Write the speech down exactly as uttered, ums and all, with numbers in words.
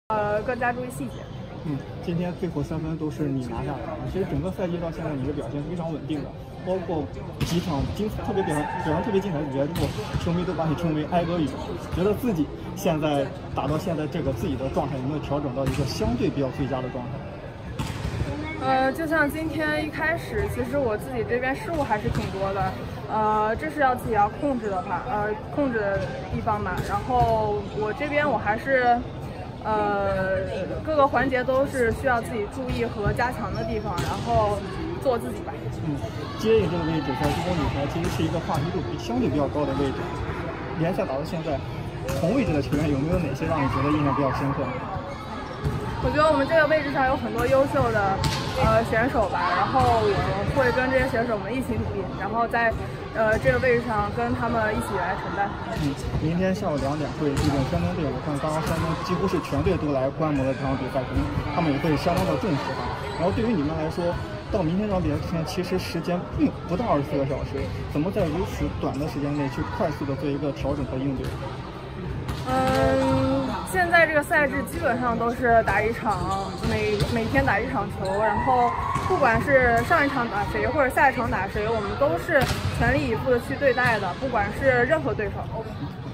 呃，更加注意细节。 嗯，今天最后三分都是你拿下来的。其实整个赛季到现在，你的表现非常稳定的，包括几场精特别表现表现特别精彩的比赛之后，球迷都把你称为埃格语。觉得自己现在打到现在这个自己的状态，有没有调整到一个相对比较最佳的状态？ 呃，就像今天一开始，其实我自己这边失误还是挺多的，呃，这是要自己要控制的话，呃，控制的地方嘛。然后我这边我还是。呃，各个环节都是需要自己注意和加强的地方，然后做自己吧。 嗯，接应这个位置在中国女排其实是一个话题度比相对比较高的位置。联赛打到现在，同位置的球员有没有哪些让你觉得印象比较深刻？ 我觉得我们这个位置上有很多优秀的呃选手吧，然后我会跟这些选手们一起努力，然后在呃这个位置上跟他们一起来承担。 嗯，明天下午两点会遇见山东队，我看刚刚山东几乎是全队都来观摩了这场比赛，可能他们也会相当的重视它。然后对于你们来说，到明天这场比赛之前，其实时间并不到二十四个小时，怎么在如此短的时间内去快速的做一个调整和应对？ 嗯，现在这个赛制基本上都是打一场，每每天打一场球，然后不管是上一场打谁或者下一场打谁，我们都是全力以赴的去对待的，不管是任何对手。